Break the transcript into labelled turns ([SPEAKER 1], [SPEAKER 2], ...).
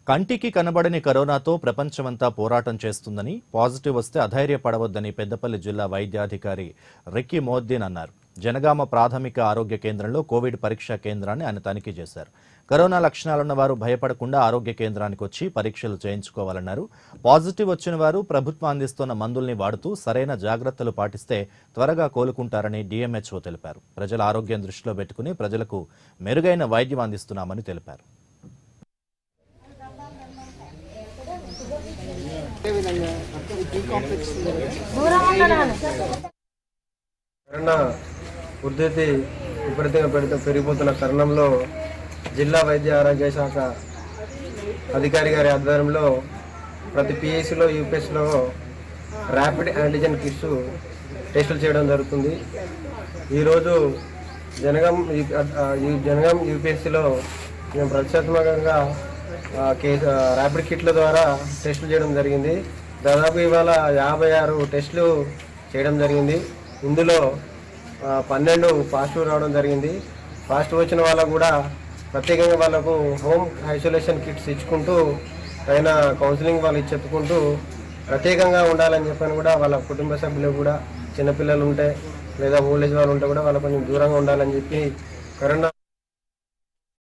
[SPEAKER 1] కంటికి కనబడని కరోనాతో ప్రపంచమంతా పోరాటం చేస్తుందని, పాజిటివ్ వస్తే అధైర్యపడవద్దని పెద్దపల్లి జిల్లా వైద్యాధికారి రిక్కీ మోద్దీన్ అన్నారు. జనగామ ప్రాథమిక ఆరోగ్య కేంద్రంలో కోవిడ్ పరీక్షా కేంద్రాన్ని ఆయన తనిఖీ చేశారు. కరోనా లక్షణాలున్న వారు భయపడకుండా ఆరోగ్య కేంద్రానికి వచ్చి పరీక్షలు చేయించుకోవాలన్నారు. పాజిటివ్ వచ్చిన వారు ప్రభుత్వం అందిస్తున్న మందుల్ని వాడుతూ సరైన జాగ్రత్తలు పాటిస్తే త్వరగా కోలుకుంటారని డిఎంహెచ్ఓ తెలిపారు. ప్రజల ఆరోగ్యం దృష్టిలో పెట్టుకుని ప్రజలకు మెరుగైన వైద్యం అందిస్తున్నామని తెలిపారు.
[SPEAKER 2] కరోనా ఉధృతి విపరీతంగా పెరిగిపోతున్న తరుణంలో జిల్లా వైద్య ఆరోగ్య శాఖ అధికారి గారి ఆధ్వర్యంలో ప్రతి పిఎస్సిలో యూపీఎస్లో ర్యాపిడ్ యాంటీజెన్ కిట్స్ టెస్టులు చేయడం జరుగుతుంది. ఈరోజు జనగాం యూపీఎస్సిలో మేము ప్రతిష్టాత్మకంగా ర్యాపిడ్ కిట్ల ద్వారా టెస్టులు చేయడం జరిగింది. దాదాపు ఇవాళ 56 టెస్టులు చేయడం జరిగింది. ఇందులో 12 పాజిటివ్ రావడం జరిగింది. పాజిటివ్ వచ్చిన వాళ్ళకు కూడా ప్రత్యేకంగా వాళ్ళకు హోమ్ ఐసోలేషన్ కిట్స్ ఇచ్చుకుంటూ పైన కౌన్సిలింగ్ వాళ్ళు చెప్పుకుంటూ ప్రత్యేకంగా ఉండాలని చెప్పని కూడా వాళ్ళ కుటుంబ సభ్యులకు కూడా చిన్నపిల్లలు ఉంటే లేదా ఓల్డ్ ఏజ్ వాళ్ళు ఉంటే కూడా వాళ్ళకు కొంచెం దూరంగా ఉండాలని చెప్పి కరోనా